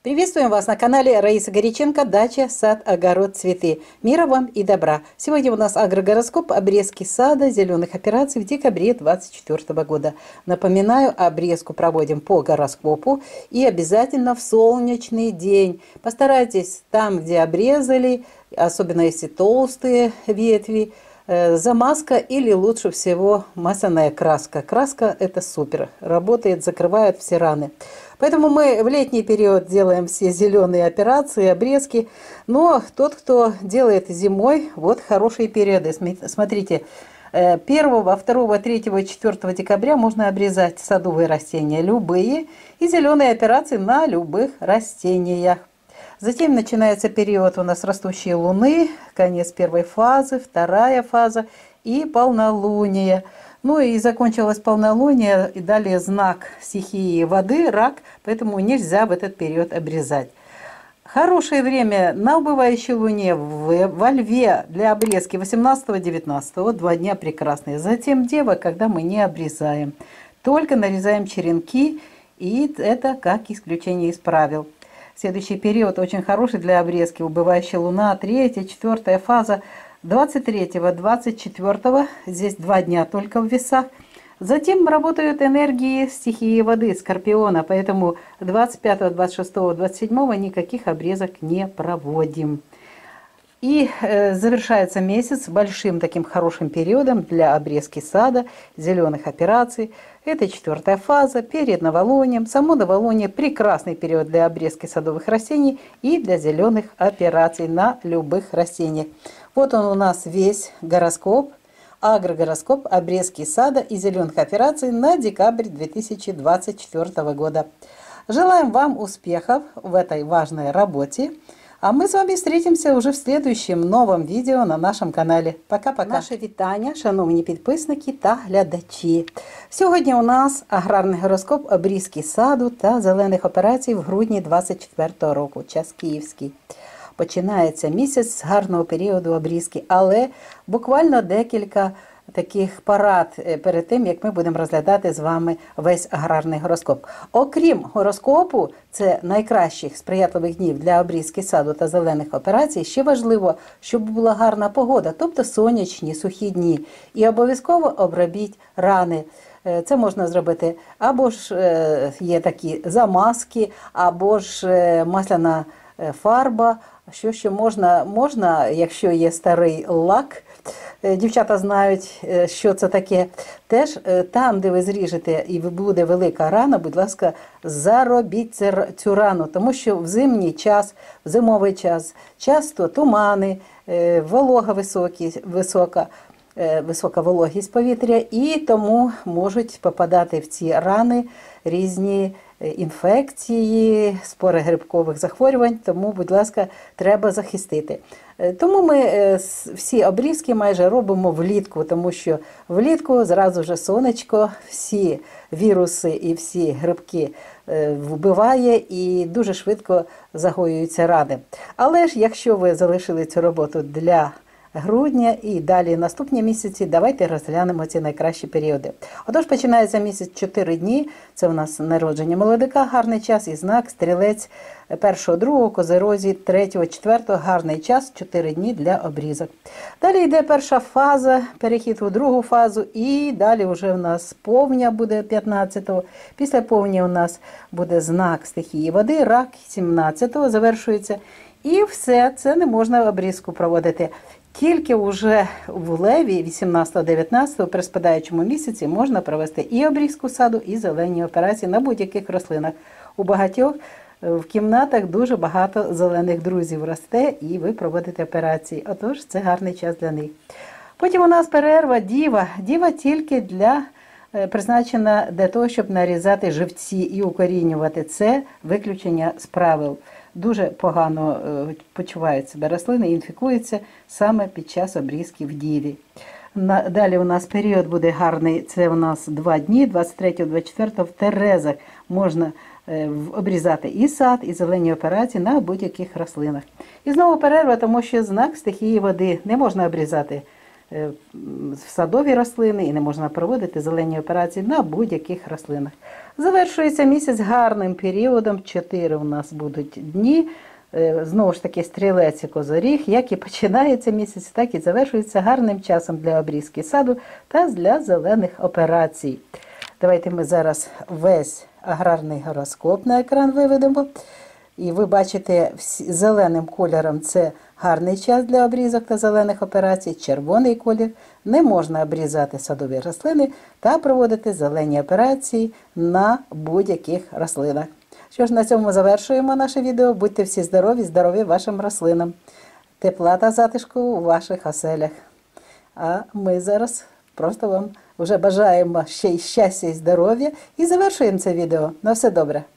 Приветствуем вас на канале Раисы Горяченко «Дача, сад, огород, цветы». Мира вам и добра! Сегодня у нас агрогороскоп обрезки сада зеленых операций в декабре 2024 года. Напоминаю, обрезку проводим по гороскопу и обязательно в солнечный день. Постарайтесь там, где обрезали, особенно если толстые ветви, замазка или лучше всего масляная краска. Краска это супер, работает, закрывает все раны. Поэтому мы в летний период делаем все зеленые операции, обрезки. Но тот, кто делает зимой, вот хорошие периоды. Смотрите, 1, 2, 3, 4 декабря можно обрезать садовые растения любые и зеленые операции на любых растениях. Затем начинается период у нас растущей луны, конец первой фазы, вторая фаза и полнолуние. Ну и закончилось полнолуние, и далее знак стихии воды, рак, поэтому нельзя в этот период обрезать. Хорошее время на убывающей луне во льве для обрезки 18-19, 2 дня прекрасные. Затем дева, когда мы не обрезаем, только нарезаем черенки, и это как исключение из правил. Следующий период очень хороший для обрезки. Убывающая луна, 3-я, 4-я фаза, 23-го, 24-го. Здесь 2 дня только в весах. Затем работают энергии стихии воды, скорпиона. Поэтому 25-го, 26-го, 27-го никаких обрезок не проводим. И завершается месяц большим таким хорошим периодом для обрезки сада, зеленых операций. Это 4-я фаза, перед новолунием. Само новолуние – прекрасный период для обрезки садовых растений и для зеленых операций на любых растениях. Вот он у нас весь гороскоп, агрогороскоп обрезки сада и зеленых операций на декабрь 2024 года. Желаем вам успехов в этой важной работе. А ми з вами встретимося уже в следующем новом відео на нашому каналі. Пока-пока. Наше вітання, шановні підписники та глядачі. Сьогодні у нас аграрний гороскоп обрізки саду та зелених операцій в грудні 2024 року. Час київський. Починається місяць з гарного періоду обрізки, але буквально декілька таких порад перед тим, як ми будемо розглядати з вами весь аграрний гороскоп. Окрім гороскопу, це найкращих сприятливих днів для обрізки саду та зелених операцій, ще важливо, щоб була гарна погода, тобто сонячні, сухі дні. І обов'язково обробіть рани. Це можна зробити або ж є такі замазки, або ж масляна фарба. Що ще можна, якщо є старий лак, дівчата знають, що це таке. Теж там, де ви зріжете і буде велика рана, будь ласка, заробіть цю рану, тому що в зимовий час часто тумани, волога висока вологість повітря, і тому можуть попадати в ці рани різні інфекції, спори грибкових захворювань, тому, будь ласка, треба захистити. Тому ми всі обрізки майже робимо влітку, тому що влітку зразу ж сонечко, всі віруси і всі грибки вбиває і дуже швидко загоюються рани. Але ж, якщо ви залишили цю роботу для грудня і далі наступні місяці, давайте розглянемо ці найкращі періоди. Отож, починається місяць 4 дні, це у нас народження молодика, гарний час, і знак стрілець 1, 2, козирозі 3, 4, гарний час, 4 дні для обрізок. Далі йде перша фаза, перехід у другу фазу, і далі вже у нас повня буде 15-го. Після повні у нас буде знак стихії води, рак 17-го завершується. І все, це не можна обрізку проводити. Тільки вже в леві 18-19 при спадаючому місяці можна провести і обрізку саду, і зелені операції на будь-яких рослинах. У багатьох в кімнатах дуже багато зелених друзів росте, і ви проводите операції. Отож, це гарний час для них. Потім у нас перерва діва. Діва тільки призначена для того, щоб нарізати живці і укорінювати. Це виключення з правил. Дуже погано почувають себе рослини і інфікуються саме під час обрізки в діві. Далі у нас період буде гарний, це у нас 2 дні, 23-24 в Терезах можна обрізати і сад, і зелені операції на будь-яких рослинах. І знову перерва, тому що знак стихії води не можна обрізати в садові рослини і не можна проводити зелені операції на будь-яких рослинах. Завершується місяць гарним періодом, 4 у нас будуть дні. Знову ж таки, стрілець і козоріг, як і починається місяць, так і завершується гарним часом для обрізки саду та для зелених операцій. Давайте ми зараз весь аграрний гороскоп на екран виведемо. І ви бачите, зеленим кольором це гарний час для обрізок та зелених операцій. Червоний колір – не можна обрізати садові рослини та проводити зелені операції на будь-яких рослинах. Що ж, на цьому завершуємо наше відео. Будьте всі здорові, здорові вашим рослинам. Тепла та затишку у ваших оселях. А ми зараз просто вам вже бажаємо ще й щастя і здоров'я і завершуємо це відео. На все добре!